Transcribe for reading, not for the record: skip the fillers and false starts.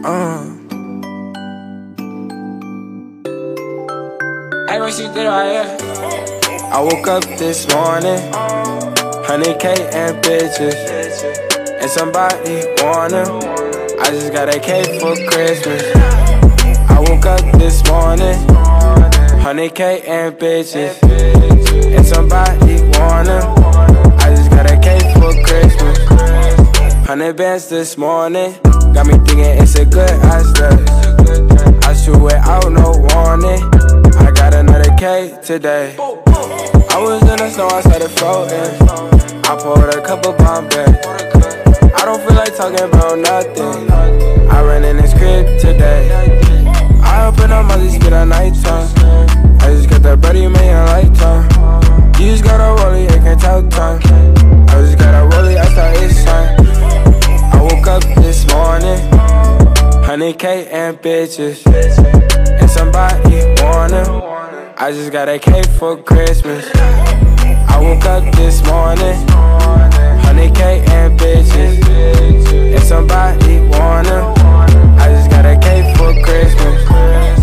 Hey, what you did right here? I woke up this morning, 100K and bitches, and somebody want 'em. I just got a cake for Christmas. I woke up this morning, 100K and bitches, and somebody want 'em. I just got a cake for Christmas. 100 bands this morning, got me thinking it's a good idea. I shoot without no warning. I got another K today. I was in the snow, I started floating. I pulled a couple Bombay. I don't feel like talking about nothing. I ran in this crib today. I open up my leash, get a nighttime. I just got that buddy, man, a lifetime. You just gotta roll it, you can't tell time. I just gotta roll it, I start it's time. I woke up this morning, 100K and bitches, and somebody want 'em. I just got a cake for Christmas. I woke up this morning, 100K and bitches, and somebody want 'em. I just got a cake for Christmas.